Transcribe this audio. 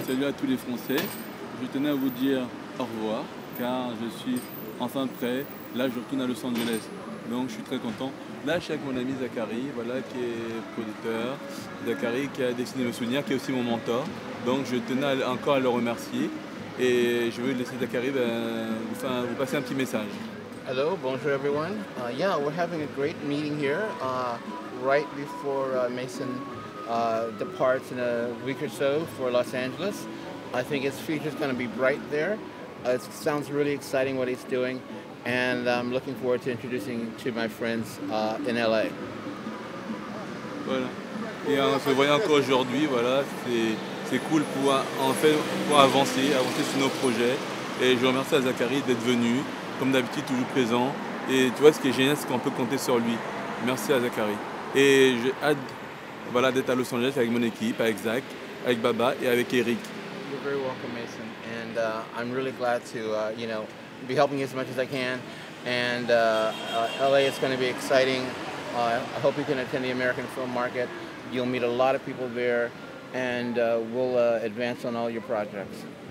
Salut à tous les Français. Je tenais à vous dire au revoir car je suis enfin prêt. Là, je retourne à Los Angeles. Donc, je suis très content. Là, je suis avec mon ami Zachary, voilà, qui est producteur. Zachary qui a dessiné le souvenir, qui est aussi mon mentor. Donc, je tenais encore à le remercier. Et je veux laisser Zachary vous passer un petit message. Hello, bonjour everyone. Yeah, we're having a great meeting here right before Mason departs in a week or so for Los Angeles. I think his future is going to be bright there. It sounds really exciting what he's doing, and I'm looking forward to introducing to my friends in LA. Voilà. Et on se voit encore aujourd'hui, voilà, c'est cool pour avancer sur nos projets. Et je remercie à Zachary d'être venu, comme d'habitude, toujours présent. Et tu vois, ce qui est génial, c'est qu'on peut compter sur lui. Merci à Zachary. Et j'ai hâte, voilà, d'être à Los Angeles avec mon équipe, avec Zach, avec Baba et avec Eric. You're very welcome, Mason, and I'm really glad to be helping you as much as I can. And LA is going to be exciting. I hope you can attend the American film market. You'll meet a lot of people there, and we'll advance on all your projects.